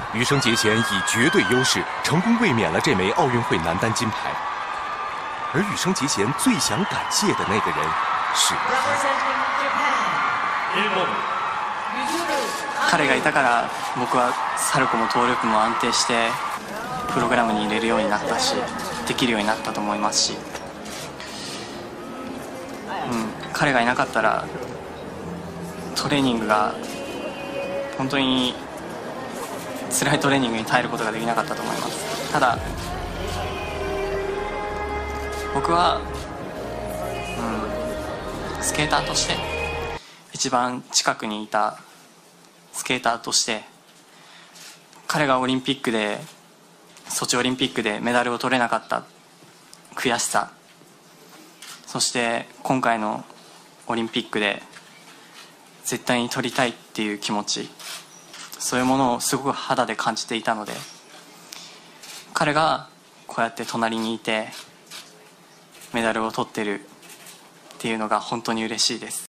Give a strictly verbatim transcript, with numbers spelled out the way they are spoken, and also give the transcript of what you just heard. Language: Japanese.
羽生结弦以绝对优势成功卫冕了这枚奥运会男单金牌，而羽生结弦最想感谢的那个人是。 彼がいたから僕はサルコも倒立も安定してプログラムに入れるようになったし、できるようになったと思いますし、うん、彼がいなかったらトレーニングが本当に辛いトレーニングに耐えることができなかったと思います。ただ僕は、うん、スケーターとして一番近くにいたスケーターとして、彼がオリンピックでソチオリンピックでメダルを取れなかった悔しさ、そして今回のオリンピックで絶対に取りたいっていう気持ち、そういうものをすごく肌で感じていたので、彼がこうやって隣にいてメダルを取ってるっていうのが本当に嬉しいです。